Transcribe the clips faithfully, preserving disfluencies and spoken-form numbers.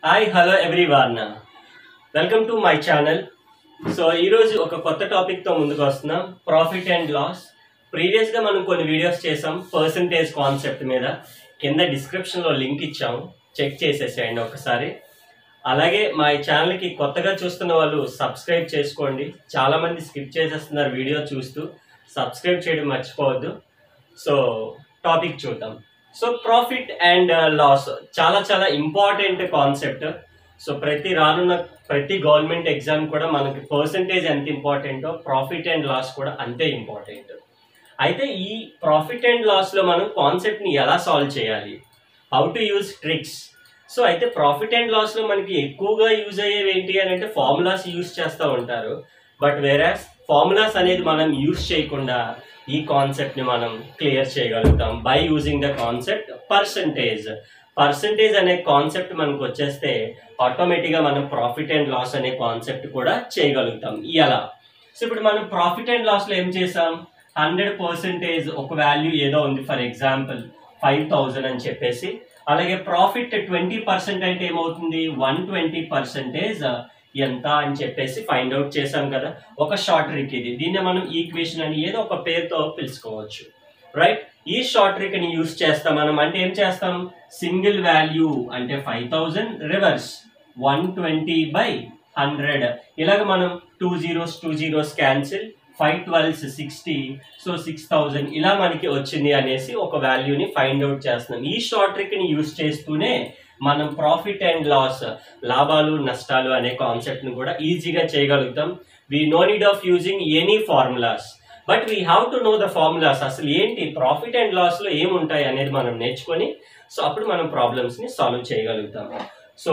Hi hello everyone, welcome to my channel. So ఈరోజు ఒక కొత్త టాపిక్తో ముందుకు వస్తున్నాం, ప్రాఫిట్ అండ్ లాస్. ప్రీవియస్గా మనం కొన్ని వీడియోస్ చేసాం పర్సంటేజ్ కాన్సెప్ట్ మీద. కింద డిస్క్రిప్షన్లో లింక్ ఇచ్చాము, చెక్ చేసేసేయండి ఒకసారి. అలాగే మా ఛానల్కి కొత్తగా చూస్తున్న వాళ్ళు సబ్స్క్రైబ్ చేసుకోండి. చాలామంది స్కిప్ చేసేస్తున్నారు వీడియో చూస్తూ, సబ్స్క్రైబ్ చేయడం మర్చిపోవద్దు. సో టాపిక్ చూద్దాం. సో ప్రాఫిట్ అండ్ లాస్ చాలా చాలా ఇంపార్టెంట్ కాన్సెప్ట్. సో ప్రతి రానున్న ప్రతి గవర్నమెంట్ ఎగ్జామ్ కూడా మనకి పర్సంటేజ్ ఎంత ఇంపార్టెంటో ప్రాఫిట్ అండ్ లాస్ కూడా అంతే ఇంపార్టెంట్. అయితే ఈ ప్రాఫిట్ అండ్ లాస్లో మనం కాన్సెప్ట్ని ఎలా సాల్వ్ చేయాలి, how to use tricks. So అయితే ప్రాఫిట్ అండ్ లాస్లో మనకి ఎక్కువగా యూజ్ అయ్యేవి ఏంటి అని అంటే ఫార్ములాస్ యూజ్ చేస్తూ ఉంటారు. బట్ వేరాస్ ఫార్ములాస్ అనేది మనం యూజ్ చేయకుండా ఈ కాన్సెప్ట్ని మనం క్లియర్ చేయగలుగుతాం by using the concept percentage. Percentage అనే కాన్సెప్ట్ మనకు వచ్చేస్తే ఆటోమేటిక్గా మనం ప్రాఫిట్ అండ్ లాస్ అనే కాన్సెప్ట్ కూడా చేయగలుగుతాం. ఎలా? సో ఇప్పుడు మనం ప్రాఫిట్ అండ్ లాస్లో ఏం చేసాం, హండ్రెడ్ పర్సెంటేజ్ ఒక వాల్యూ ఏదో ఉంది, ఫర్ ఎగ్జాంపుల్ ఫైవ్ థౌజండ్ అని చెప్పేసి. అలాగే ప్రాఫిట్ ట్వంటీ పర్సెంట్ అంటే ఏమవుతుంది, వన్ ట్వంటీ పర్సెంటేజ్ ఎంత అని చెప్పేసి ఫైండ్ అవుట్ చేసాం కదా. ఒక షార్ట్ ట్రిక్ ఇది. దీన్ని మనం ఈక్వేషన్ అని ఏదో ఒక పేరుతో పిలుచుకోవచ్చు, రైట్? ఈ షార్ట్ ట్రిక్ ని యూస్ చేస్తాం మనం. అంటే ఏం చేస్తాం, సింగిల్ వాల్యూ అంటే five thousand reverse one twenty by hundred. ఇలాగ మనం two zeros two zeros cancel, five twelves sixty, so six thousand ఇలా మనకి వచ్చింది అనేసి ఒక వాల్యూని ఫైండ్ అవుట్ చేస్తున్నాం. ఈ షార్ట్ ట్రిక్ ని యూస్ చేస్తూనే మనం ప్రాఫిట్ అండ్ లాస్, లాభాలు నష్టాలు అనే కాన్సెప్ట్ని కూడా ఈజీగా చేయగలుగుతాం. We no need of using any formulas, but we have to know the formulas. అసలు ఏంటి ప్రాఫిట్ అండ్ లాస్లో ఏముంటాయి అనేది మనం నేర్చుకొని, సో అప్పుడు మనం ప్రాబ్లమ్స్ని సాల్వ్ చేయగలుగుతాం. సో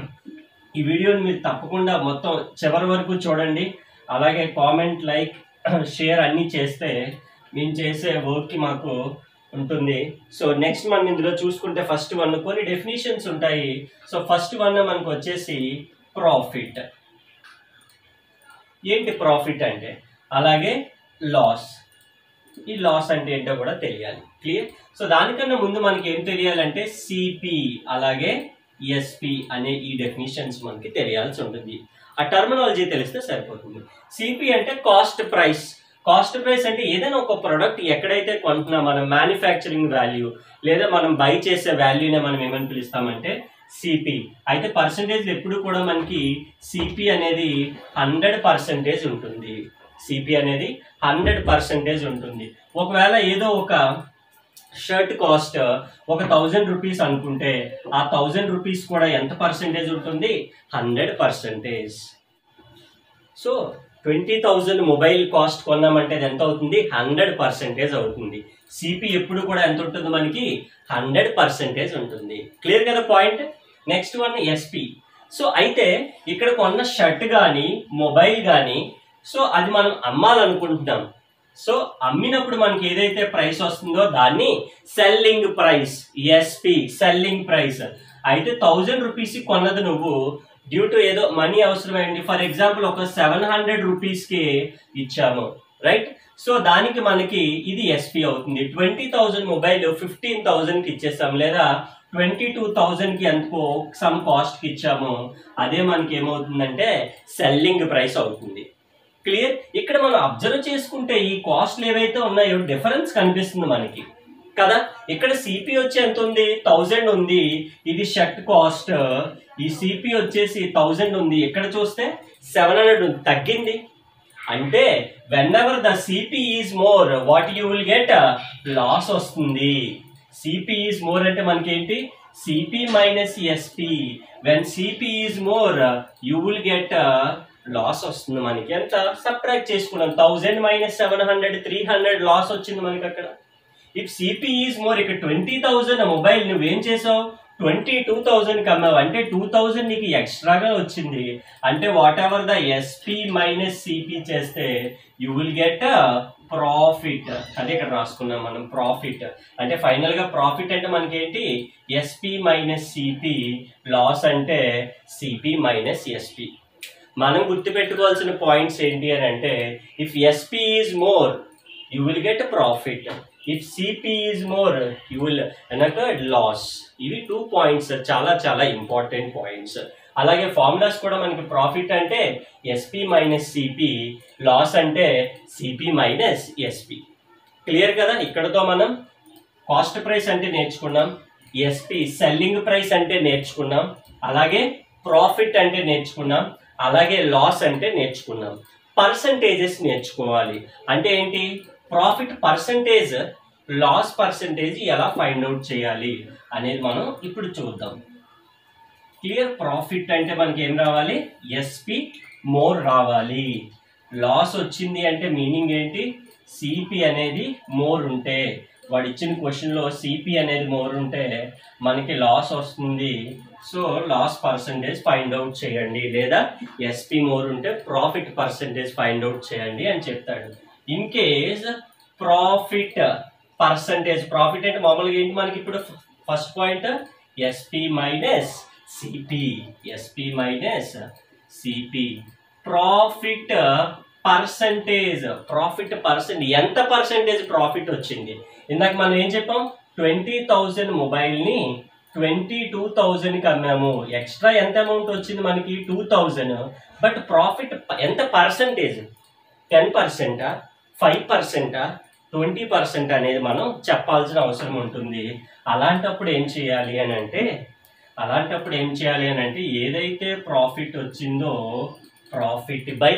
ఈ వీడియోని మీరు తప్పకుండా మొత్తం చివరి వరకు చూడండి. అలాగే కామెంట్, లైక్, షేర్ అన్నీ చేస్తే మేము చేసే వర్క్కి మాకు ఉంటుంది. సో నెక్స్ట్ మనం ఇందులో చూసుకుంటే ఫస్ట్ వన్ కొన్ని డెఫినేషన్స్ ఉంటాయి. సో ఫస్ట్ వన్ మనకు వచ్చేసి ప్రాఫిట్. ఏంటి ప్రాఫిట్ అంటే, అలాగే లాస్. ఈ లాస్ అంటే ఏంటో కూడా తెలియాలి, క్లియర్? సో దానికన్నా ముందు మనకి ఏం తెలియాలంటే సిపి అలాగే ఎస్పి అనే ఈ డెఫినేషన్స్ మనకి తెలియాల్సి ఉంటుంది. ఆ టర్మినాలజీ తెలిస్తే సరిపోతుంది. సిపి అంటే కాస్ట్ ప్రైస్. కాస్ట్ ప్రైస్ అంటే ఏదైనా ఒక ప్రోడక్ట్ ఎక్కడైతే కొంటున్నా మనం, మ్యానుఫ్యాక్చరింగ్ వాల్యూ లేదా మనం బై చేసే వాల్యూనే మనం ఏమని పిలుస్తామంటే సిపి. అయితే పర్సంటేజ్ ఎప్పుడు కూడా మనకి సిపి అనేది హండ్రెడ్ పర్సెంటేజ్ ఉంటుంది. సిపి అనేది హండ్రెడ్ పర్సెంటేజ్ ఉంటుంది. ఒకవేళ ఏదో ఒక షర్ట్ కాస్ట్ ఒక థౌజండ్ రూపీస్ అనుకుంటే ఆ థౌజండ్ రూపీస్ కూడా ఎంత పర్సెంటేజ్ ఉంటుంది, hundred percentage. So twenty thousand mobile cost కొన్నామంటే అది ఎంత అవుతుంది, హండ్రెడ్ పర్సెంటేజ్ అవుతుంది. సిపి ఎప్పుడు కూడా ఎంత ఉంటుంది మనకి, హండ్రెడ్ పర్సెంటేజ్ ఉంటుంది. క్లియర్ కదా point? Next one SP. So అయితే ఇక్కడ కొన్న షర్ట్ కానీ మొబైల్ కానీ, సో అది మనం అమ్మాలనుకుంటున్నాం. సో అమ్మినప్పుడు మనకి ఏదైతే ప్రైస్ వస్తుందో దాన్ని selling price, SP selling price. అయితే థౌజండ్ రూపీస్ కొన్నది నువ్వు, డ్యూ టు ఏదో మనీ అవసరమైంది, ఫర్ ఎగ్జాంపుల్ ఒక సెవెన్ హండ్రెడ్ రూపీస్కి ఇచ్చాము, రైట్? సో దానికి మనకి ఇది ఎస్పి అవుతుంది. ట్వంటీ థౌజండ్ మొబైల్ ఫిఫ్టీన్ థౌజండ్కి ఇచ్చేసాం, లేదా ట్వంటీ టూ థౌజండ్కి ఎంతో సమ్ కాస్ట్కి ఇచ్చాము, అదే మనకి ఏమవుతుందంటే సెల్లింగ్ ప్రైస్ అవుతుంది. క్లియర్? ఇక్కడ మనం అబ్జర్వ్ చేసుకుంటే ఈ కాస్ట్లు ఏవైతే ఉన్నాయో డిఫరెన్స్ కనిపిస్తుంది మనకి కదా. ఇక్కడ సిపి వచ్చి ఎంత ఉంది, థౌజండ్ ఉంది. ఇది షర్ట్ కాస్ట్, ఈ సిపి వచ్చేసి థౌజండ్ ఉంది. ఇక్కడ చూస్తే సెవెన్ హండ్రెడ్ ఉంది, తగ్గింది. అంటే whenever the CP is more, what you will get, loss వస్తుంది. సిపి ఈజ్ మోర్ అంటే మనకి ఏంటి, CP minus SP. When CP is more you will get loss వస్తుంది మనకి. ఎంత సబ్ట్రాక్ట్ చేసుకున్నాం, thousand minus seven hundred three hundred loss వచ్చింది మనకి అక్కడ. ఇఫ్ సిపి ఈజ్ మోర్, ఇక్కడ ట్వంటీ థౌజండ్ మొబైల్ నువ్వేం చేసావు, ట్వంటీ టూ థౌజండ్కి అమ్మావు, అంటే టూ థౌజండ్ నీకు ఎక్స్ట్రాగా వచ్చింది. అంటే whatever the SP minus CP చేస్తే యూ విల్ గెట్ ప్రాఫిట్. అదే ఇక్కడ రాసుకున్నాం మనం, ప్రాఫిట్. అంటే ఫైనల్గా ప్రాఫిట్ అంటే మనకేంటి, ఎస్పి మైనస్ సిపి, లాస్ అంటే సిపి మైనస్ ఎస్పి. మనం గుర్తుపెట్టుకోవాల్సిన పాయింట్స్ ఏంటి అని అంటే, if SP is more you will get profit, if CP is more you will అనక లాస్. ఇవి టూ పాయింట్స్, చాలా చాలా ఇంపార్టెంట్ పాయింట్స్. అలాగే ఫార్ములాస్ కూడా మనకి ప్రాఫిట్ అంటే ఎస్పి మైనస్ సిపి, లాస్ అంటే సిపి మైనస్ ఎస్పి. క్లియర్ కదా? ఇక్కడతో మనం కాస్ట్ ప్రైస్ అంటే నేర్చుకున్నాం, ఎస్పి సెల్లింగ్ ప్రైస్ అంటే నేర్చుకున్నాం, అలాగే ప్రాఫిట్ అంటే నేర్చుకున్నాం, అలాగే లాస్ అంటే నేర్చుకున్నాం. పర్సంటేజెస్ నేర్చుకోవాలి. అంటే ఏంటి? ప్రాఫిట్ పర్సంటేజ్, లాస్ పర్సంటేజ్ ఎలా ఫైండ్ అవుట్ చేయాలి అనేది మనం ఇప్పుడు చూద్దాం. క్లియర్? ప్రాఫిట్ అంటే మనకి ఏం రావాలి? ఎస్పి మోర్ రావాలి. లాస్ వచ్చింది అంటే మీనింగ్ ఏంటి? సిపి అనేది మోర్ ఉంటే, వాడు ఇచ్చిన క్వశ్చన్లో సిపి అనేది మోర్ ఉంటే మనకి లాస్ వస్తుంది. So loss percentage find out చేయండి, లేదా ఎస్పి మోర్ ఉంటే ప్రాఫిట్ పర్సంటేజ్ ఫైండ్ అవుట్ చేయండి అని చెప్తాడు. In case profit percentage, profit అంటే మామూలుగా ఏంటి మనకి ఇప్పుడు first point SP minus CP, SP minus CP. Profit percentage, profit percent ఎంత పర్సెంటేజ్ ప్రాఫిట్ వచ్చింది? ఇందాక మనం ఏం చెప్పాం? ట్వంటీ థౌజండ్ మొబైల్ని ట్వంటీ టూ థౌజండ్కి అమ్మాము. ఎక్స్ట్రా ఎంత అమౌంట్ వచ్చింది మనకి? Two thousand. బట్ ప్రాఫిట్ ఎంత పర్సంటేజ్? టెన్ పర్సెంటా, ఫైవ్ పర్సెంటా, ట్వంటీ పర్సెంట్ అనేది మనం చెప్పాల్సిన అవసరం ఉంటుంది. అలాంటప్పుడు ఏం చేయాలి అని అంటే అలాంటప్పుడు ఏం చేయాలి అని అంటే ఏదైతే ప్రాఫిట్ వచ్చిందో ప్రాఫిట్ బై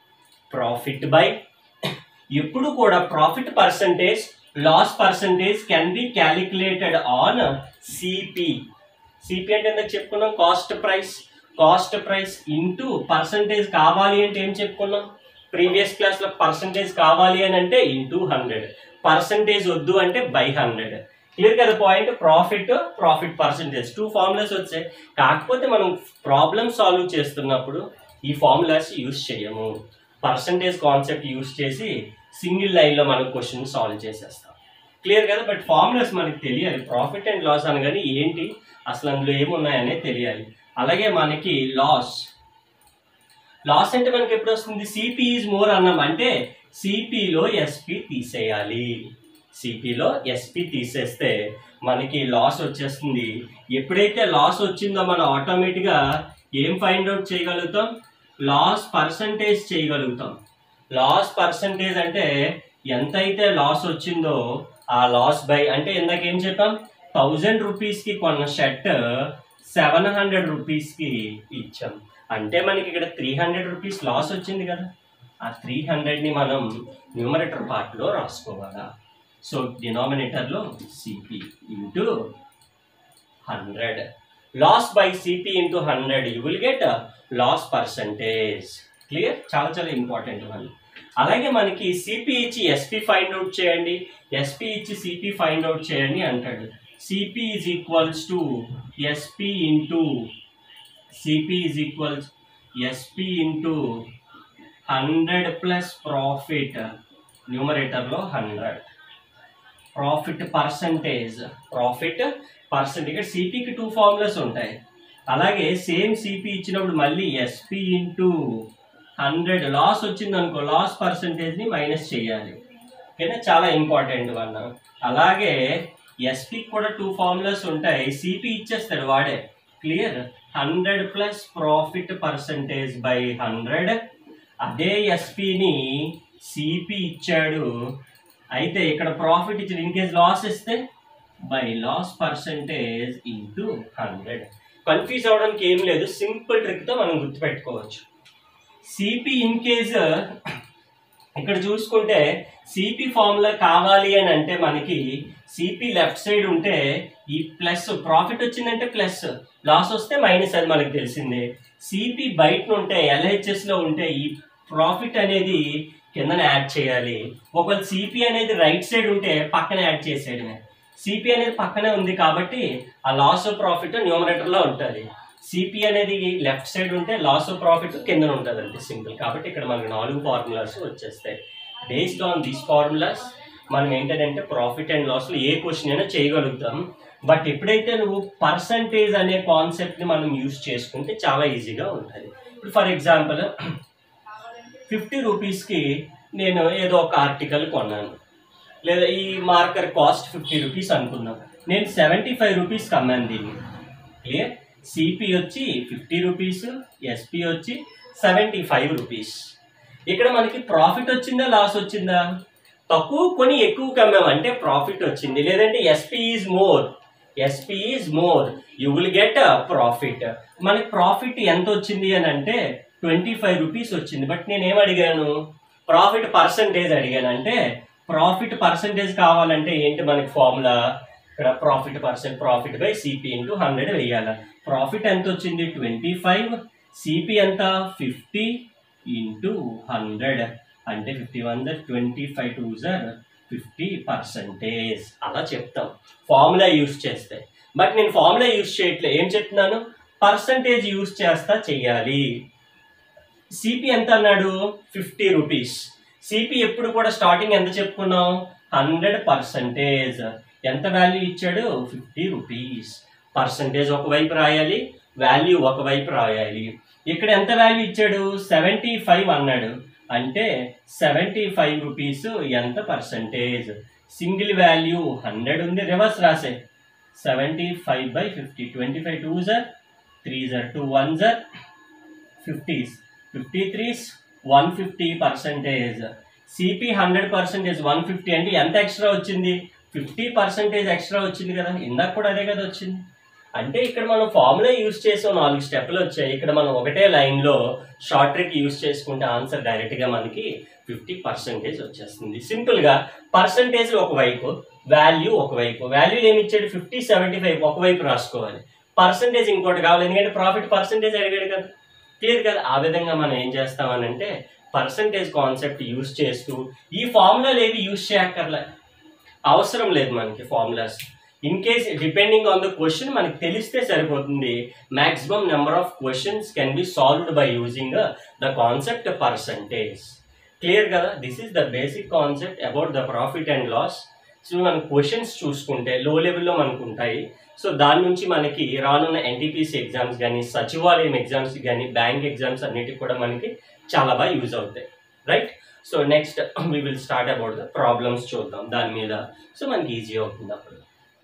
ప్రాఫిట్ బై ఎప్పుడు కూడా profit percentage, loss percentage can be calculated on CP. CP అంటే ఎందుకు చెప్పుకున్నాం? Cost price. Cost price into percentage కావాలి అంటే ఏం చెప్పుకున్నాం ప్రీవియస్ క్లాస్లో? పర్సంటేజ్ కావాలి అని అంటే ఇంటూ హండ్రెడ్, పర్సంటేజ్ వద్దు అంటే బై హండ్రెడ్. క్లియర్ కదా point? Profit, profit percentage two formulas వచ్చాయి. కాకపోతే మనం ప్రాబ్లమ్ సాల్వ్ చేస్తున్నప్పుడు ఈ ఫార్ములాస్ యూజ్ చేయము. పర్సంటేజ్ కాన్సెప్ట్ యూజ్ చేసి సింగిల్ లైన్లో మనం క్వశ్చన్ సాల్వ్ చేసేస్తాం. క్లియర్ కదా? బట్ ఫార్ములాస్ మనకి తెలియాలి. ప్రాఫిట్ అండ్ లాస్ అనగానే ఏంటి, అసలు అందులో ఏమున్నాయనే తెలియాలి. అలాగే మనకి లాస్, లాస్ అంటే మనకి ఎప్పుడు వస్తుంది? సిపి ఈజ్ మోర్ అన్నాం అంటే సిపిలో ఎస్పి తీసేయాలి. సిపిలో ఎస్పి తీసేస్తే మనకి లాస్ వచ్చేస్తుంది. ఎప్పుడైతే లాస్ వచ్చిందో మనం ఆటోమేటిక్గా ఏం ఫైండ్ అవుట్ చేయగలుగుతాం? లాస్ పర్సంటేజ్ చేయగలుగుతాం. లాస్ పర్సంటేజ్ అంటే ఎంతైతే లాస్ వచ్చిందో ఆ లాస్ బై, అంటే ఇందాక ఏం చెప్పాం? థౌజండ్ రూపీస్కి కొన్న షర్ట్ సెవెన్ హండ్రెడ్ రూపీస్కి ఇచ్చాం అంటే మనకి ఇక్కడ త్రీ హండ్రెడ్ రూపీస్ లాస్ వచ్చింది కదా. ఆ త్రీ హండ్రెడ్ని మనం న్యూమరేటర్ పార్ట్లో రాసుకోవాలా. సో డినామినేటర్లో CP into hundred, loss by CP into hundred, you will get loss percentage. Clear? చాలా చాలా ఇంపార్టెంట్ వన్. అలాగే మనకి సిపి ఇచ్చి ఎస్పి ఫైండ్ అవుట్ చేయండి, ఎస్పి ఇచ్చి సిపి ఫైండ్ అవుట్ చేయండి అంటాడు. CP is equals to SP into CP is equals SP into hundred plus profit, న్యూమరేటర్లో hundred. Profit percentage, profit percentage. సిపికి టూ ఫార్ములాస్ ఉంటాయి. అలాగే సేమ్ సిపి ఇచ్చినప్పుడు మళ్ళీ ఎస్పి ఇంటూ హండ్రెడ్, లాస్ వచ్చింది అనుకో లాస్ పర్సంటేజ్ని మైనస్ చేయాలి. ఓకేనా? చాలా ఇంపార్టెంట్ వన్. అలాగే ఎస్పికి కూడా టూ ఫార్ములాస్ ఉంటాయి. సిపి ఇచ్చేస్తాడు వాడే. Clear? Hundred plus profit percentage by hundred. అదే ఎస్పిని సిపి ఇచ్చాడు, అయితే ఇక్కడ ప్రాఫిట్ ఇచ్చిన ఇన్ కేస్ లాస్ ఇస్తే by loss percentage into hundred. Confuse అవడానికి ఏం లేదు, సింపుల్ ట్రిక్తో మనం గుర్తుపెట్టుకోవచ్చు. సిపి ఇన్ కేస్ ఇక్కడ చూసుకుంటే సిపి ఫార్ములా కావాలి అని అంటే మనకి సిపి లెఫ్ట్ సైడ్ ఉంటే ఈ ప్లస్, ప్రాఫిట్ వచ్చిందంటే ప్లస్, లాస్ వస్తే మైనస్, అది మనకు తెలిసిందే. సిపి బయట ఉంటే ఎల్హెచ్ఎస్లో ఉంటే ఈ ప్రాఫిట్ అనేది కిందన యాడ్ చేయాలి. ఒకవేళ సిపి అనేది రైట్ సైడ్ ఉంటే పక్కన యాడ్ చేసేయడమే. సిపి అనేది పక్కనే ఉంది కాబట్టి ఆ లాస్ ప్రాఫిట్ న్యూమరేటర్లో ఉంటుంది. సిపి అనేది లెఫ్ట్ సైడ్ ఉంటే లాస్ ప్రాఫిట్ కింద ఉంటుంది అంతే, సింపుల్. కాబట్టి ఇక్కడ మనకు నాలుగు ఫార్ములాస్ వచ్చేస్తాయి. బేస్డ్ ఆన్ దీస్ ఫార్ములాస్ మనం ఏంటంటే ప్రాఫిట్ అండ్ లాస్లో ఏ క్వశ్చన్ అయినా చేయగలుగుతాం. బట్ ఎప్పుడైతే నువ్వు పర్సంటేజ్ అనే కాన్సెప్ట్ని మనం యూజ్ చేసుకుంటే చాలా ఈజీగా ఉంటుంది. ఇప్పుడు ఫర్ ఎగ్జాంపుల్ ఫిఫ్టీ రూపీస్కి నేను ఏదో ఒక ఆర్టికల్ కొన్నాను. లేదా ఈ మార్కర్ కాస్ట్ ఫిఫ్టీ రూపీస్ అనుకుందాం, నేను సెవెంటీ ఫైవ్ రూపీస్కి అమ్మాను దీన్ని. క్లియర్? సిపి వచ్చి ఫిఫ్టీ రూపీస్, ఎస్పి వచ్చి సెవెంటీ ఫైవ్ రూపీస్. ఇక్కడ మనకి ప్రాఫిట్ వచ్చిందా లాస్ వచ్చిందా? తక్కువ కొని ఎక్కువ కమ్మాము అంటే ప్రాఫిట్ వచ్చింది. లేదంటే SP is more, SP is more, you will get profit. మనకి ప్రాఫిట్ ఎంత వచ్చింది అని అంటే ట్వంటీ ఫైవ్ రూపీస్ వచ్చింది. బట్ నేను ఏం అడిగాను? ప్రాఫిట్ పర్సంటేజ్ అడిగాను. అంటే ప్రాఫిట్ పర్సంటేజ్ కావాలంటే ఏంటి మనకి ఫార్ములా? ఇక్కడ profit percent, profit by CP into hundred వేయాలి. ప్రాఫిట్ ఎంత వచ్చింది? Twenty five. సిపి ఎంత? ఫిఫ్టీ ఇంటూ హండ్రెడ్ అంటే ఫిఫ్టీ వన్ జర్ ట్వంటీ ఫైవ్ టూ జర్ ఫిఫ్టీ పర్సంటేజ్. అలా చెప్తాం ఫార్ములా యూస్ చేస్తే. బట్ నేను ఫార్ములా యూస్ చేయట్లే, ఏం చెప్తున్నాను? పర్సంటేజ్ యూస్ చేస్తా చెయ్యాలి. సిపి ఎంత అన్నాడు? Fifty rupees. సిపి ఎప్పుడు కూడా స్టార్టింగ్ ఎంత చెప్పుకున్నాం? Hundred percentage. ఎంత వాల్యూ ఇచ్చాడు? Fifty rupees. పర్సంటేజ్ ఒకవైపు రాయాలి, వాల్యూ ఒకవైపు రాయాలి. ఇక్కడ ఎంత వాల్యూ ఇచ్చాడు? సెవెంటీ ఫైవ్ అన్నాడు. అంటే సెవెంటీ ఫైవ్ రూపీస్ ఎంత పర్సంటేజ్? సింగిల్ వాల్యూ హండ్రెడ్ ఉంది, రివర్స్ రాసే. Seventy five by fifty, twenty five two జర్ త్రీ జర్ టూ వన్ జర్ fifties, fifty threes one fifty percentage. CP hundred percentage one fifty అంటే ఎంత ఎక్స్ట్రా వచ్చింది? ఫిఫ్టీ పర్సెంటేజ్ ఎక్స్ట్రా వచ్చింది కదా, ఇందాక కూడా అదే కదా వచ్చింది. అంటే ఇక్కడ మనం ఫార్ములా యూజ్ చేసే నాలుగు స్టెప్లు వచ్చాయి. ఇక్కడ మనం ఒకటే లైన్లో షార్ట్ ట్రిక్ యూజ్ చేసుకుంటే ఆన్సర్ డైరెక్ట్గా మనకి ఫిఫ్టీ పర్సెంటేజ్ వచ్చేస్తుంది. సింపుల్గా పర్సంటేజ్ ఒకవైపు, వాల్యూ ఒకవైపు. వాల్యూలు ఏమి ఇచ్చాడు? ఫిఫ్టీ సెవెంటీ ఫైవ్ ఒకవైపు రాసుకోవాలి, పర్సంటేజ్ ఇంకోటి కావాలి, ఎందుకంటే ప్రాఫిట్ పర్సంటేజ్ అడిగాడు కదా. క్లియర్ కదా? ఆ విధంగా మనం ఏం చేస్తామనంటే పర్సంటేజ్ కాన్సెప్ట్ యూజ్ చేస్తూ ఈ ఫార్ములాలు ఏవి యూజ్ చేయక్కర్లే, అవసరం లేదు మనకి ఫార్ములాస్. In case depending on the question మనకి తెలిస్తే సరిపోతుంది. Maximum number of questions can be solved by using the concept percentage. Clear కదా? This is the basic concept about the profit and loss. So మనం questions చూసుకుంటే low లెవెల్లో మనకు ఉంటాయి. So దాని నుంచి మనకి రానున్న ఎన్టీపీసీ ఎగ్జామ్స్ కానీ, సచివాలయం ఎగ్జామ్స్ కానీ, బ్యాంక్ ఎగ్జామ్స్ అన్నిటికి కూడా మనకి చాలా బాగా యూజ్ అవుతాయి. Right? So next we will start about the problems చూద్దాం దాని మీద. సో మనకి ఈజీ అవుతుంది అప్పుడు.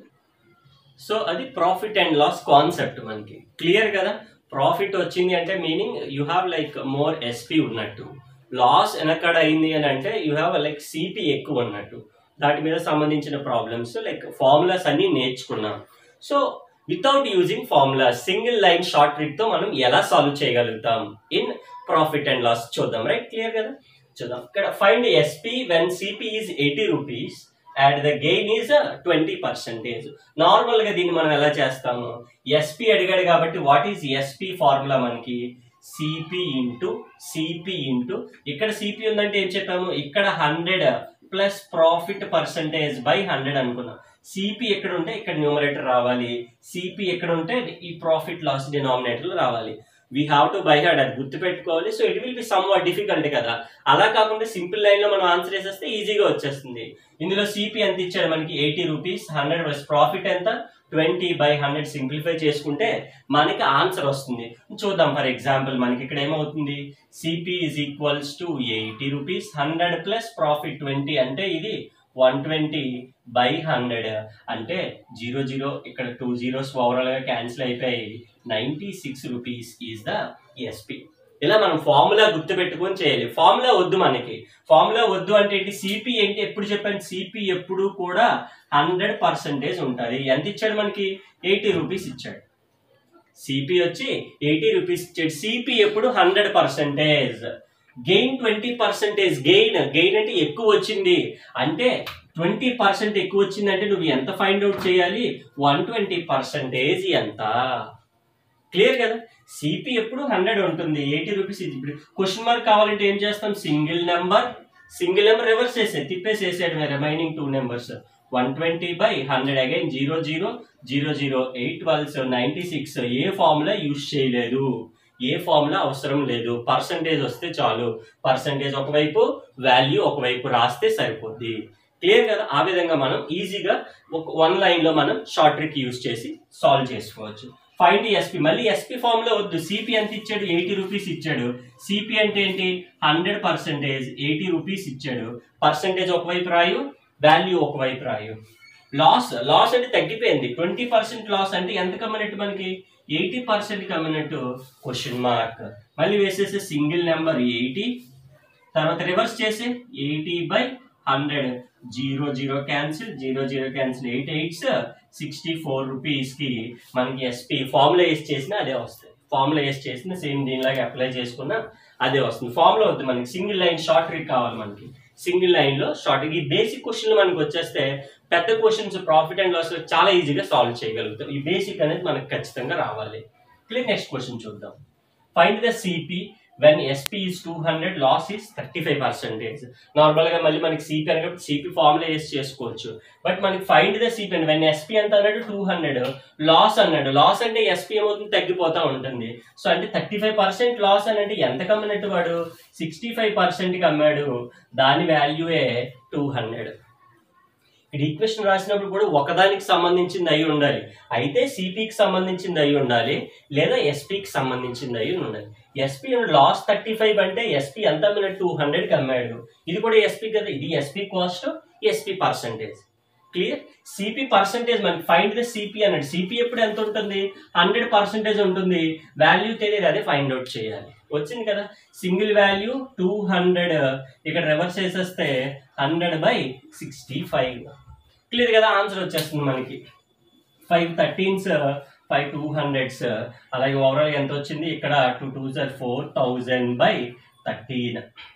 సో అది ప్రాఫిట్ అండ్ లాస్ కాన్సెప్ట్ మనకి క్లియర్ కదా. ప్రాఫిట్ వచ్చింది అంటే meaning you have like more SP ఉన్నట్టు. లాస్ ఎనక్కడ అయింది అని అంటే యూ హ్యావ్ లైక్ సిపి ఎక్కువ ఉన్నట్టు. దాటి మీద సంబంధించిన ప్రాబ్లమ్స్ లైక్ ఫార్ములాస్ అన్ని నేర్చుకున్నాం. So without using formulas single line short trick తో మనం ఎలా సాల్వ్ చేయగలుగుతాం ఇన్ ప్రాఫిట్ అండ్ లాస్ చూద్దాం. రైట్? క్లియర్ కదా? చూద్దాం. ఇక్కడ find SP when CP is eighty rupees and the gain is twenty percentage. Normal గా దీన్ని మనం ఎలా చేస్తాము? ఎస్పీ అడిగాడు కాబట్టి వాట్ ఈజ్ ఎస్పీ ఫార్ములా మనకి? సిపి ఇంటూ సిపి ఇంటూ ఇక్కడ సిపి ఉందంటే ఏం చెప్పాము? ఇక్కడ hundred plus profit percentage by hundred అనుకున్నాం. సిపి ఎక్కడ ఉంటే ఇక్కడ న్యూమరేటర్ రావాలి, సిపి ఎక్కడ ఉంటే ఈ ప్రాఫిట్ లాస్ డినామినేటర్ రావాలి. We have to by heart, అది గుర్తుపెట్టుకోవాలి. So it will be somewhat difficult కదా. అలా కాకుండా సింపుల్ లైన్ లో మనం ఆన్సర్ చేసేస్తే ఈజీగా వచ్చేస్తుంది. ఇందులో సిపి ఎంత ఇచ్చాడు మనకి? Eighty rupees. Hundred plus profit ఎంత? Twenty by hundred. సింప్లిఫై చేసుకుంటే మనకి ఆన్సర్ వస్తుంది. చూద్దాం. ఫర్ ఎగ్జాంపుల్ మనకి ఇక్కడ ఏమవుతుంది? CP is equals to eighty rupees, hundred plus profit twenty అంటే ఇది వన్ ట్వంటీ బై హండ్రెడ్ అంటే జీరో జీరో, ఇక్కడ టూ జీరోస్ ఓవరాల్ గా క్యాన్సిల్ అయిపోయి ninety six rupees is the SP. ఇలా మనం ఫార్ములా గుర్తు పెట్టుకొని చేయాలి. ఫార్ములా వద్దు మనకి. ఫార్ములా వద్దు అంటే ఏంటి? సిపి ఏంటి? ఎప్పుడు చెప్పాను? సిపి ఎప్పుడు కూడా హండ్రెడ్ పర్సెంటేజ్ ఉంటుంది. ఎంత ఇచ్చాడు మనకి? ఎయిటీ రూపీస్ ఇచ్చాడు. సిపి వచ్చి ఎయిటీ రూపీస్ ఇచ్చాడు. సిపి ఎప్పుడు hundred percentage. Gain twenty percentage. Gain gain అంటే ఎక్కువ వచ్చింది అంటే ట్వంటీ పర్సెంట్ ఎక్కువ వచ్చింది అంటే నువ్వు ఎంత ఫైండ్ అవుట్ చేయాలి? వన్ ట్వంటీ పర్సెంటేజ్ ఎంత. క్లియర్ కదా? సిపి ఎప్పుడు హండ్రెడ్ ఉంటుంది. Eighty rupees. ఇప్పుడు క్వశ్చన్ మార్క్ కావాలంటే ఏం చేస్తాం? Single number single number reverse చేసే తిప్పేసేసాడు remaining two numbers. One twenty by hundred again zero zero zero zero eight twelves ninety six. ఏ ఫార్ములా యూజ్ చేయలేదు, ఏ ఫార్ములా అవసరం లేదు. పర్సంటేజ్ వస్తే చాలు. పర్సంటేజ్ ఒకవైపు, వాల్యూ ఒకవైపు రాస్తే సరిపోద్ది. క్లియర్ కదా? ఆ విధంగా మనం ఈజీగా ఒక వన్ లైన్ లో మనం షార్ట్ ట్రిక్ యూజ్ చేసి సాల్వ్ చేసుకోవచ్చు. Find SP. మళ్ళీ ఎస్పీ ఫార్ములా వద్దు. సిపి ఎంత ఇచ్చాడు? ఎయిటీ రూపీస్ ఇచ్చాడు. సిపి అంటే ఏంటి? Hundred percentage. ఎయిటీ రూపీస్ ఇచ్చాడు. పర్సంటేజ్ ఒకవైపు రాయు, వాల్యూ ఒకవైపు రాయు. లాస్ లాస్ అంటే తగ్గిపోయింది. ట్వంటీ పర్సెంట్ లాస్ అంటే ఎంత కమ్మినట్టు మనకి? ఎయిటీ పర్సెంట్ కమ్మినట్టు. క్వశ్చన్ మార్క్ మళ్ళీ వేసేసి సింగిల్ నెంబర్ ఎయిటీ, తర్వాత రివర్స్ చేసి eighty by hundred, zero zero cancel, zero zero cancel, eight eights sixty four రూపీస్కి మనకి ఎస్పీ ఫార్ములా వేసి చేసిన అదే వస్తుంది. ఫార్ములా వేసి చేసిన సేమ్ దీనిలాగా అప్లై చేసుకున్నా అదే వస్తుంది. ఫార్ములా వద్దు మనకి, సింగిల్ లైన్ షార్ట్ ట్రిక్ కావాలి మనకి. సింగిల్ లైన్లో షార్ట్ ఈ బేసిక్ క్వశ్చన్లు మనకి వచ్చేస్తే పెద్ద క్వశ్చన్స్ ప్రాఫిట్ అండ్ లాస్ చాలా ఈజీగా సాల్వ్ చేయగలుగుతాం. ఈ బేసిక్ అనేది మనకు ఖచ్చితంగా రావాలి. క్లియర్. నెక్స్ట్ క్వశ్చన్ చూద్దాం. Find the CP when SP is two hundred, loss is thirty five percentage. నార్మల్గా మళ్ళీ మనకి సిపి అనేటప్పుడు సిపి ఫార్ములా వేసి చేసుకోవచ్చు. బట్ మనకి find the CP and when SP ఎంత అన్నాడు? Two hundred. లాస్ అన్నాడు. లాస్ అంటే ఎస్పీ ఏమవుతుంది? తగ్గిపోతూ ఉంటుంది. సో అంటే థర్టీ ఫైవ్ పర్సెంట్ లాస్ అని అంటే ఎంత కమ్మినట్టు వాడు? సిక్స్టీ ఫైవ్ పర్సెంట్కి అమ్మాడు. దాని వాల్యూయే టూ హండ్రెడ్. ఇది ఈక్వేషన్ రాసినప్పుడు కూడా ఒకదానికి సంబంధించింది అయి ఉండాలి. అయితే సిపికి సంబంధించింది అయి ఉండాలి, లేదా ఎస్పీకి సంబంధించింది అయి ఉండాలి. ఎస్పీ లాస్ థర్టీ ఫైవ్ అంటే ఎస్పీ ఎంత అమ్మినట్టు? టూ హండ్రెడ్కి అమ్మాడు. ఇది కూడా ఎస్పీ కదా, ఇది SP cost, SP percentage. Clear. CP percentage మనకి ఫైండ్ ద సిపి అన్నాడు. సిపి ఎప్పుడు ఎంత ఉంటుంది? హండ్రెడ్ పర్సెంటేజ్ ఉంటుంది. వాల్యూ తెలియదు, అదే ఫైండ్ అవుట్ చేయాలి. వచ్చింది కదా సింగిల్ వాల్యూ టూ హండ్రెడ్. ఇక్కడ రివర్స్ చేసేస్తే hundred by sixty five. Clear కదా, ఆన్సర్ వచ్చేస్తుంది మనకి. Five thirteens, five two hundreds. అలాగే ఓవరాల్ ఎంత వచ్చింది? ఇక్కడ టూ టూ సార్ four thousand by thirteen.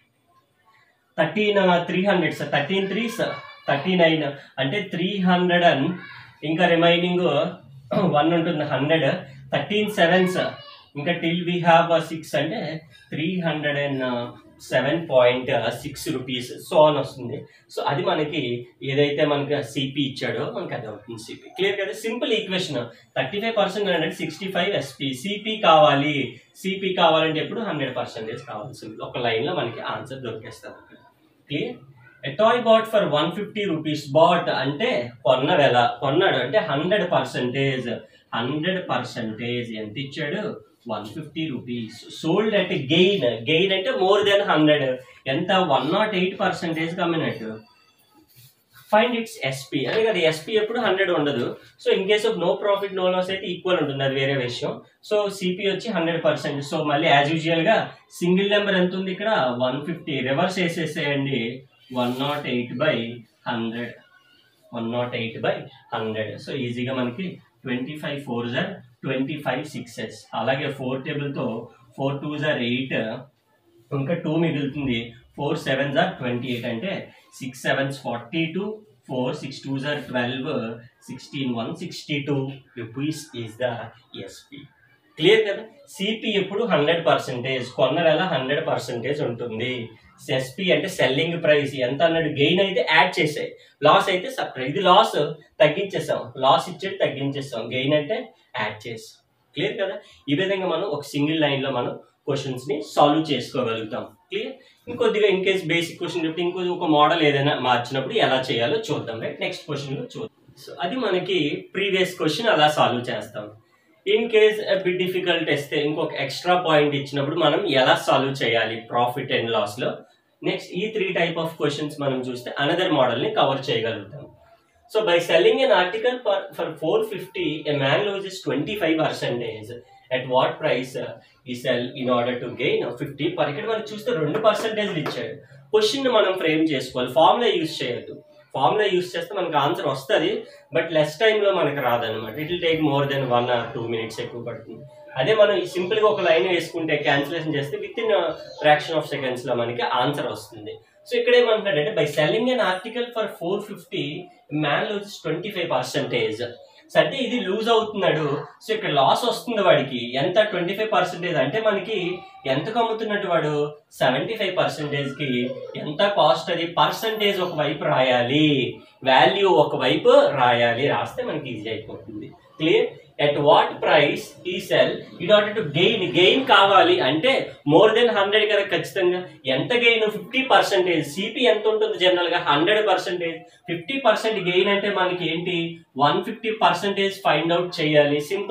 Thirteen three hundreds, thirteen threes thirty nine అంటే త్రీ హండ్రెడ్ అండ్ ఇంకా రిమైనింగ్ వన్ ఉంటుంది హండ్రెడ్. థర్టీన్ సెవెన్స్ ఇంకా టిల్ వీ హ్యావ్ సిక్స్ అంటే three hundred and seven point six rupees so అని వస్తుంది. So అది మనకి ఏదైతే మనకి సిపి ఇచ్చాడో మనకి అది అవుతుంది సిపి. క్లియర్ కదా, simple equation. Thirty five percent అంటే సిక్స్టీ ఫైవ్ ఎస్పీ. సిపి కావాలి, సిపి కావాలంటే ఎప్పుడు హండ్రెడ్ పర్సెంటేజ్ కావాలి. సింపుల్ ఒక లైన్లో మనకి ఆన్సర్ దొరికేస్తారు. Clear. A toy bought for one fifty rupees. Bought అంటే కొన్న వెల, కొన్నాడు అంటే హండ్రెడ్ పర్సెంటేజ్. హండ్రెడ్ పర్సెంటేజ్ ఎంత ఇచ్చాడు? One fifty rupees. సోల్డ్ అంటే గెయిన్, గెయిన్ అంటే మోర్ దెన్ హండ్రెడ్. ఎంత? వన్ నాట్ ఎయిట్ పర్సెంటేజ్ కమ్మినట్టు. ఫైండ్ ఇట్స్ ఎస్పీ అదే కదా, ఎస్పీ ఎప్పుడు హండ్రెడ్ ఉండదు. So in case of no profit no loss అయితే ఈక్వల్ ఉంటుంది, అది వేరే విషయం. సో సిపి వచ్చి హండ్రెడ్ పర్సెంట్. సో మళ్ళీ యాజ్ యూజువల్గా సింగిల్ నెంబర్ ఎంత ఉంది ఇక్కడ? One fifty. రివర్స్ వేసేసేయండి, one nought eight by hundred. One nought eight by hundred. So ఈజీగా మనకి ట్వంటీ ఫైవ్ ఫోర్ జార్ ట్వంటీ ఫైవ్ సిక్సెస్. అలాగే ఫోర్ టేబుల్తో ఫోర్ టూ జార్ ఎయిట్, ఇంకా టూ మిగులుతుంది. ఫోర్ సెవెన్ జార్ ట్వంటీ ఎయిట్ అంటే six sevens forty two, four six two జార్ twelve, sixteen one sixty two rupees is the SP. Clear కదా. సిపి ఎప్పుడు హండ్రెడ్ పర్సెంటేజ్, కొన్న వేళ హండ్రెడ్ పర్సెంటేజ్ ఉంటుంది. ఎస్పీ అంటే సెల్లింగ్ ప్రైస్ ఎంత అన్నాడు? గెయిన్ అయితే యాడ్ చేసాయి, లాస్ అయితే సపరేట్. ఇది లాస్ తగ్గించేసాం, లాస్ ఇచ్చేది తగ్గించేసాం, గెయిన్ అంటే యాడ్ చేసాం. క్లియర్ కదా. ఈ విధంగా మనం ఒక సింగిల్ లైన్లో మనం క్వశ్చన్స్ని సాల్వ్ చేసుకోగలుగుతాం. క్లియర్. ఇంకొద్దిగా ఇన్ కేస్ బేసిక్ క్వశ్చన్ చెప్తే ఇంకో ఒక మోడల్ ఏదైనా మార్చినప్పుడు ఎలా చేయాలో చూద్దాం. రైట్, నెక్స్ట్ క్వశ్చన్లో చూద్దాం. సో అది మనకి ప్రీవియస్ క్వశ్చన్ అలా సాల్వ్ చేస్తాం. ఇన్ కేస్ బిట్ డిఫికల్ట్ ఇస్తే ఇంకొక ఎక్స్ట్రా పాయింట్ ఇచ్చినప్పుడు మనం ఎలా సాల్వ్ చేయాలి ప్రాఫిట్ అండ్ లాస్లో. నెక్స్ట్ ఈ త్రీ టైప్ ఆఫ్ క్వశ్చన్స్ మనం చూస్తే అనదర్ మోడల్ని కవర్ చేయగలుగుతాం. So by selling an article for for four fifty a man loses twenty five percentage. At what price he sell in order to gain fifty per. ఇక్కడ మనం చూస్తే రెండు పర్సెంటేజ్లు ఇచ్చాడు. Question మనం ఫ్రేమ్ చేసుకోవాలి, ఫార్ములా యూజ్ చేయొద్దు. Formula use చేస్తే మనకు ఆన్సర్ వస్తుంది, బట్ లెస్ టైంలో మనకు రాదనమాట. It will take more than one or two minutes ఎక్కువ పడుతుంది. అదే మనం సింపుల్గా ఒక లైన్ వేసుకుంటే క్యాన్సిలేషన్ చేస్తే విత్ ఇన్ ఫ్రాక్షన్ ఆఫ్ సెకండ్స్లో మనకి ఆన్సర్ వస్తుంది. సో ఇక్కడ ఏమంటున్నాడంటే by selling an article for four fifty man loses twenty five percentage. So అంటే ఇది లూజ్ అవుతున్నాడు. సో ఇక్కడ లాస్ వస్తుంది వాడికి ఎంత? ట్వంటీ ఫైవ్ పర్సెంటేజ్ అంటే మనకి ఎంతకు అమ్ముతున్నట్టు వాడు? సెవెంటీ ఫైవ్ పర్సెంటేజ్కి. ఎంత కాస్ట్ అది? పర్సెంటేజ్ ఒకవైపు రాయాలి, వాల్యూ ఒకవైపు రాయాలి. రాస్తే మనకి ఈజీ అయిపోతుంది. Clear. At what price he sell in order to gain. Gain కావాలి అంటే మోర్ దెన్ హండ్రెడ్ కదా ఖచ్చితంగా. ఎంత గెయిన్? Fifty percentage. సిపి ఎంత ఉంటుంది జనరల్గా? Hundred percentage. Fifty percent gain అంటే మనకి ఏంటి? One fifty percentage find out చేయాలి. సింపుల్.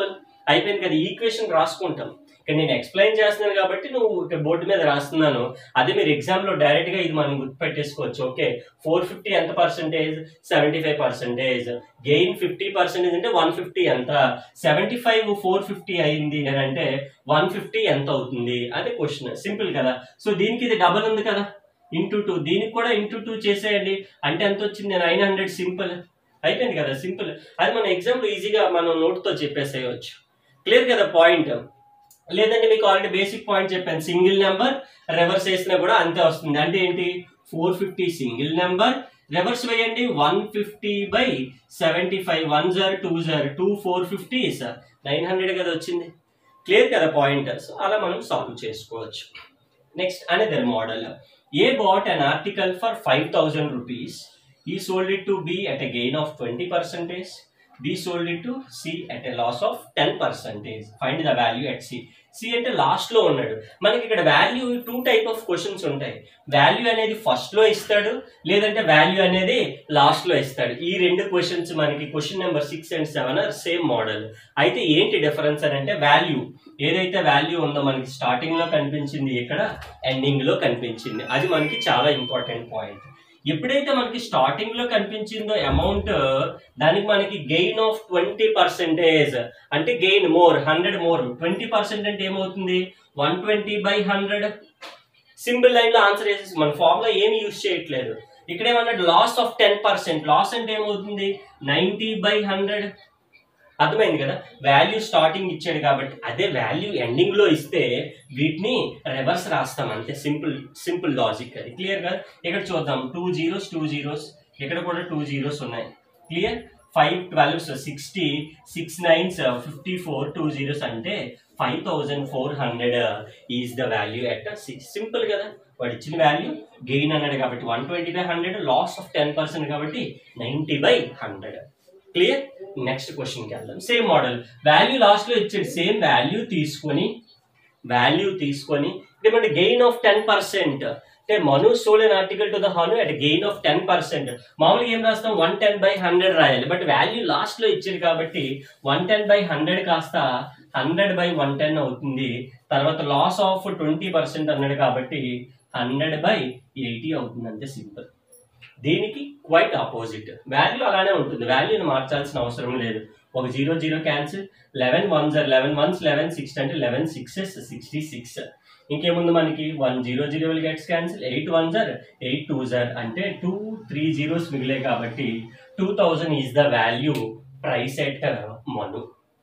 అయిపోయింది కదా, ఈక్వేషన్ రాసుకుంటాం. ఇక్కడ నేను ఎక్స్ప్లెయిన్ చేస్తున్నాను కాబట్టి నువ్వు ఇక్కడ బోర్డు మీద రాస్తున్నాను. అదే మీరు ఎగ్జామ్లో డైరెక్ట్గా ఇది మనం గుర్తుపెట్టేసుకోవచ్చు. ఓకే, ఫోర్ ఫిఫ్టీ ఎంత percentage, seventy five percentage. Gain fifty percentage అంటే వన్ ఫిఫ్టీ ఎంత, సెవెంటీ ఫైవ్ ఫోర్ ఫిఫ్టీ అయింది అని అంటే వన్ ఫిఫ్టీ ఎంత అవుతుంది అదే క్వశ్చన్. సింపుల్ కదా. సో దీనికి ఇది డబల్ ఉంది కదా, ఇంటూ టూ, దీనికి కూడా ఇంటూ టూ చేసేయండి. అంటే ఎంత వచ్చింది, నైన్ హండ్రెడ్. సింపుల్ అయిపోయింది కదా, సింపుల్. అది మన ఎగ్జామ్లో ఈజీగా మనం నోట్తో చెప్పేసేయచ్చు. క్లియర్ కదా పాయింట్. లేదంటే మీకు ఆల్రెడీ బేసిక్ పాయింట్ చెప్పాను, సింగిల్ నెంబర్ రివర్స్ వేసినా కూడా అంతే వస్తుంది. అంటే ఏంటి, four fifty single number, reverse వేయండి one fifty by seventy five, one జార్ టూ జార్ టూ, ఫోర్ ఫిఫ్టీ సార్ నైన్ హండ్రెడ్ కదా వచ్చింది. క్లియర్ కదా పాయింట్. సో అలా మనం సాల్వ్ చేసుకోవచ్చు. Next another model. A bought an article for five thousand rupees, he sold it to B at a gain of twenty percentage, B sold it to C at a loss of ten percentage. Find the value at C. C అంటే last లో ఉన్నాడు. మనకి ఇక్కడ value two type of questions ఉంటాయి. Value అనేది first లో ఇస్తాడు, లేదంటే వాల్యూ అనేది లాస్ట్ లో ఇస్తాడు. ఈ రెండు క్వశ్చన్స్ మనకి question number six and seven are same model. అయితే ఏంటి డిఫరెన్స్ అని అంటే, వాల్యూ ఏదైతే వాల్యూ ఉందో మనకి స్టార్టింగ్ లో కనిపించింది, ఇక్కడ ఎండింగ్ లో కనిపించింది. అది మనకి చాలా ఇంపార్టెంట్ పాయింట్. ఎప్పుడైతే మనకి స్టార్టింగ్ లో కనిపించిందో అమౌంట్, దానికి మనకి గెయిన్ ఆఫ్ ట్వంటీ పర్సెంటేజ్ అంటే gain more, hundred more. Twenty percent అంటే ఏమవుతుంది, one twenty by hundred. Simple line లో ఆన్సర్ వేసేసి మన ఫార్ములా ఏమి యూజ్ చేయట్లేదు. ఇక్కడ ఏమన్నాడు, loss of ten percent. Loss అంటే ఏమవుతుంది, నైన్టీ బై హండ్రెడ్. అర్థమైంది కదా, వాల్యూ స్టార్టింగ్ ఇచ్చాడు కాబట్టి అదే వాల్యూ ఎండింగ్ లో ఇస్తే వీటిని రివర్స్ రాస్తాం అంతే. సింపుల్ సింపుల్ లాజిక్ అది. క్లియర్ కదా. ఇక్కడ చూద్దాం, టూ జీరోస్ టూ జీరోస్, ఇక్కడ కూడా టూ జీరోస్ ఉన్నాయి. Clear. Five twelves sixty, six nines fifty four, two zeros అంటే five thousand four hundred is the value at six. Simple కదా, వాడు ఇచ్చిన వాల్యూ గెయిన్ అన్నాడు కాబట్టి one twenty by hundred, loss of ten percent కాబట్టి ninety by hundred. Clear. Next క్వశ్చన్కి వెళ్దాం. Same model, value last లో ఇచ్చాడు, సేమ్ వాల్యూ తీసుకొని వాల్యూ తీసుకొని అంటే గెయిన్ ఆఫ్ టెన్ పర్సెంట్ అంటే Manu sold an article to the Hanu at gain of ten percent. మామూలుగా ఏం రాస్తాం, వన్ టెన్ బై హండ్రెడ్ రాయాలి. బట్ వాల్యూ లాస్ట్ లో ఇచ్చాడు కాబట్టి వన్ టెన్ బై హండ్రెడ్ కాస్త హండ్రెడ్ బై వన్ టెన్ అవుతుంది. తర్వాత లాస్ ఆఫ్ ట్వంటీ పర్సెంట్ అన్నాడు కాబట్టి హండ్రెడ్ బై ఎయిటీ అవుతుంది. అంతే సింపుల్. దీనికి క్వైట్ ఆపోజిట్, వాల్యూ అలానే ఉంటుంది, వాల్యూని మార్చాల్సిన అవసరం లేదు. ఒక zero zero cancel, eleven one జర్ లెవెన్ వన్స్ లెవెన్ సిక్స్ అంటే లెవెన్ సిక్సెస్ సిక్స్టీ సిక్స్. ఇంకేముంది మనకి, one zero zero will gets cancel, eight one జర్ ఎయిట్ టూ జర్ అంటే టూ త్రీ జీరోస్ మిగిలే కాబట్టి two thousand is the value price at Manu.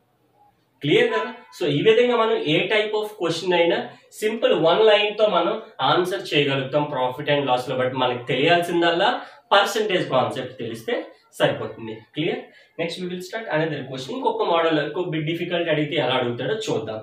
Clear కదా. సో ఈ విధంగా మనం ఏ టైప్ ఆఫ్ క్వశ్చన్ అయినా సింపుల్ వన్ లైన్ తో మనం ఆన్సర్ చేయగలుగుతాం ప్రాఫిట్ అండ్ లాస్ లో. బట్ మనకి తెలియాల్సిందల్లా పర్సంటేజ్ కాన్సెప్ట్ తెలిస్తే సరిపోతుంది. Clear. Next we will start another question. ఇంకొక మోడల్, ఇంకొక బిట్ డిఫికల్ట్ అడిగితే ఎలా అడుగుతాడో చూద్దాం.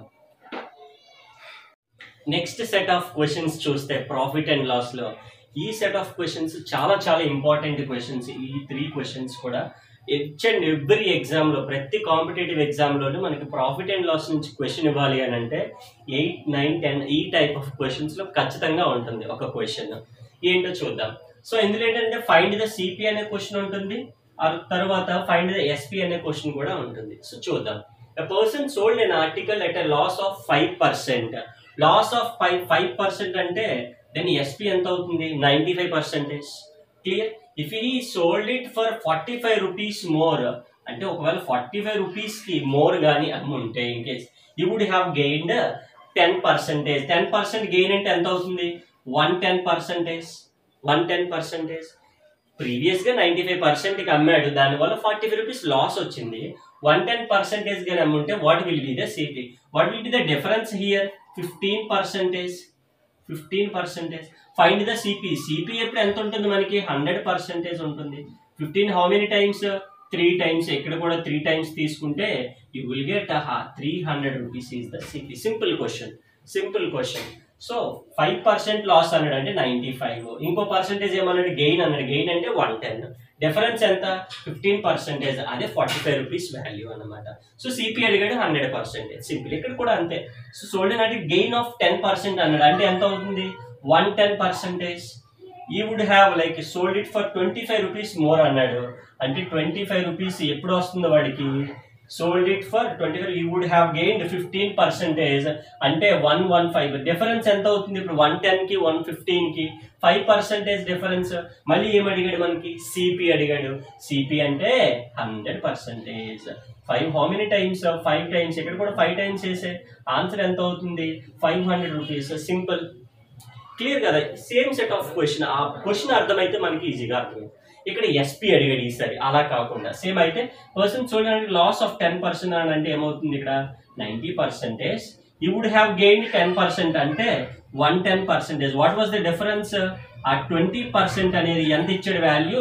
నెక్స్ట్ సెట్ ఆఫ్ క్వశ్చన్స్ చూస్తే ప్రాఫిట్ అండ్ లాస్ లో ఈ సెట్ ఆఫ్ క్వశ్చన్స్ చాలా చాలా ఇంపార్టెంట్ క్వశ్చన్స్. ఈ త్రీ క్వశ్చన్స్ కూడా ఎచ్ అండ్ ఎవ్రీ ఎగ్జామ్లో, ప్రతి కాంపిటేటివ్ ఎగ్జామ్లోనూ మనకి ప్రాఫిట్ అండ్ లాస్ నుంచి క్వశ్చన్ ఇవ్వాలి అని అంటే ఎయిట్ నైన్ టెన్ ఈ టైప్ ఆఫ్ క్వశ్చన్స్లో ఖచ్చితంగా ఉంటుంది ఒక క్వశ్చన్. ఏంటో చూద్దాం. సో ఇందులో ఏంటంటే ఫైండ్ ద సిపి అనే క్వశ్చన్ ఉంటుంది, తర్వాత ఫైండ్ ద ఎస్పి అనే క్వశ్చన్ కూడా ఉంటుంది. సో చూద్దాం. A person sold an article at a loss of five percent. Loss of five five percent అంటే దెన్ ఎస్పి ఎంత అవుతుంది, ninety five percentage. Clear. If he sold it for forty five rupees more అంటే ఒకవేళ forty five rupees కి more కానీ అమ్ముంటే in case you would have gained ten percentage. Ten percent gain అంటే ఎంత అవుతుంది, one ten percentage. One ten percentage previous గా ninety five percent కి అమ్మాడు, దానివల్ల ఫార్టీ ఫైవ్ రూపీస్ లాస్ వచ్చింది. వన్ టెన్ పర్సెంటేజ్ గా అమ్ముంటే what will be the CP, what will be the difference here, fifteen percentage. Fifteen percentage. Find the CP. CP ఎప్పుడు ఎంత ఉంటుంది మనకి, హండ్రెడ్ పర్సెంటేజ్ ఉంటుంది. Fifteen how many times, three times. ఇక్కడ కూడా త్రీ టైమ్స్ తీసుకుంటే you will get three hundred rupees is the CP. Simple question, simple question. So five percent loss అన్నాడు అంటే నైన్టీ ఫైవ్. ఇంకో పర్సెంటేజ్ ఏమన్నాడు, గెయిన్ అన్నాడు. Gain అంటే వన్ టెన్. డిఫరెన్స్ ఎంత, ఫిఫ్టీన్ పర్సెంటేజ్. అదే ఫార్టీ ఫైవ్ రూపీస్ వాల్యూ అనమాట. So CP అడిగాడు హండ్రెడ్ పర్సెంటేజ్. సింపుల్. ఇక్కడ కూడా అంతే. సో సోల్డ్ అంటే గెయిన్ ఆఫ్ టెన్ పర్సెంట్ అన్నాడు అంటే ఎంత అవుతుంది, one ten percentage. He would have like sold it for twenty five rupees more అన్నాడు అంటే ట్వంటీ ఫైవ్ రూపీస్ ఎప్పుడు వస్తుందో వాడికి, sold it for twenty-five, you would have gained fifteen percentage. అంటే one fifteen డిఫరెన్స్ ఎంత అవుతుంది ఇప్పుడు one ten కి one fifteen కి five percentage డిఫరెన్స్. మళ్ళీ ఏం అడిగాడు మనకి సిపి అడిగాడు. సిపి అంటే hundred percentage. Five how many times five times ఇక్కడ కూడా ఫైవ్ టైమ్స్ చేసే ఆన్సర్ ఎంత అవుతుంది five hundred rupees. Simple clear కదా. Same set of question. ఆ క్వశ్చన్ అర్థమైతే మనకి ఈజీగా అర్థమైంది. ఇక్కడ ఎస్పీ అడిగాడు ఈసారి, అలా కాకుండా సేమ్ అయితే పర్సన్ చూడడానికి లాస్ ఆఫ్ టెన్ పర్సెంట్ అని అంటే ఏమవుతుంది ఇక్కడ ninety percentage. You would have gain ten percent అంటే one ten percentage. What was the difference? ఆ ట్వంటీ పర్సెంట్ అనేది ఎంత ఇచ్చాడు value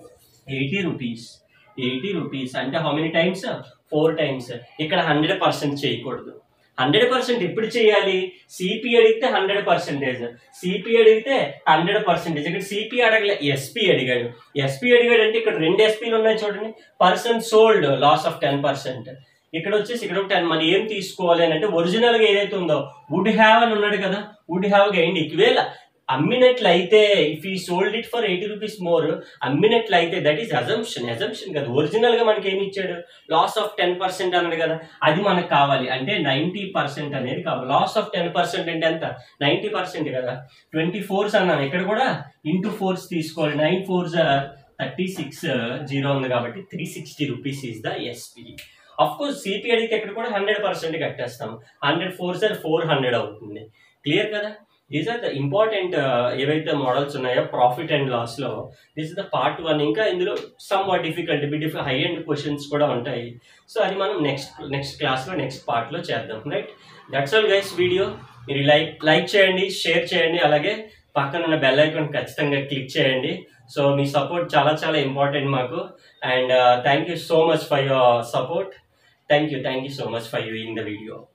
eighty rupees. Eighty rupees అంటే how many times four times. ఇక్కడ హండ్రెడ్ పర్సెంట్ చేయకూడదు. హండ్రెడ్ పర్సెంట్ ఎప్పుడు చేయాలి? సిపి అడిగితే హండ్రెడ్ పర్సెంటేజ్, సిపి అడిగితే హండ్రెడ్ పర్సెంటేజ్. ఇక్కడ సిపి అడగలే, ఎస్పీ అడిగాడు. ఎస్పీ అడిగాడు అంటే ఇక్కడ రెండు ఎస్పీలు ఉన్నాయి చూడండి. Person sold loss of ten percent. ఇక్కడ వచ్చేసి ఇక్కడ టెన్. మనం ఏం తీసుకోవాలి అని అంటే ఒరిజినల్ గా ఏదైతే ఉందో వుడ్ హ్యావ్ అని ఉన్నాడు కదా, వుడ్ హ్యావ్ గెయిన్డ్. ఈక్వేళ అమ్మినట్లయితే if he sold it for eighty rupees more, అమ్మినట్లయితే దట్ ఈస్ అజంప్షన్. అజంప్షన్ కదా, ఒరిజినల్ గా మనకి ఏమి ఇచ్చాడు లాస్ ఆఫ్ టెన్ పర్సెంట్ అన్నాడు కదా, అది మనకు కావాలి. అంటే నైన్టీ పర్సెంట్ అనేది కావాలి. లాస్ ఆఫ్ టెన్ పర్సెంట్ అంటే ఎంత నైన్టీ పర్సెంట్ కదా. ట్వంటీ ఫోర్స్ అన్నాను, ఇక్కడ కూడా ఇంటూ ఫోర్స్ తీసుకోవాలి. Nine fours thirty six, zero ఉంది కాబట్టి three sixty rupees is the SP. Of course CP అడిగితే ఇక్కడ కూడా హండ్రెడ్ పర్సెంట్ కట్టేస్తాం. హండ్రెడ్ ఫోర్స్ ఫోర్ హండ్రెడ్ అవుతుంది. క్లియర్ కదా. దీస్ ఆర్ ద ఇంపార్టెంట్ ఏవైతే మోడల్స్ ఉన్నాయో ప్రాఫిట్ అండ్ లాస్ లో. This is the part one. ఇంకా ఇందులో somewhat difficult bit high and questions కూడా ఉంటాయి. సో అది మనం నెక్స్ట్ నెక్స్ట్ క్లాస్లో నెక్స్ట్ పార్ట్లో చేద్దాం. Right, that's all guys. Video మీరు లైక్ లైక్ చేయండి, షేర్ చేయండి, అలాగే పక్కన ఉన్న బెల్ ఐకాన్ ఖచ్చితంగా క్లిక్ చేయండి. సో మీ సపోర్ట్ చాలా చాలా ఇంపార్టెంట్ మాకు. And thank you so much for your support. Thank you thank you so much for viewing the video.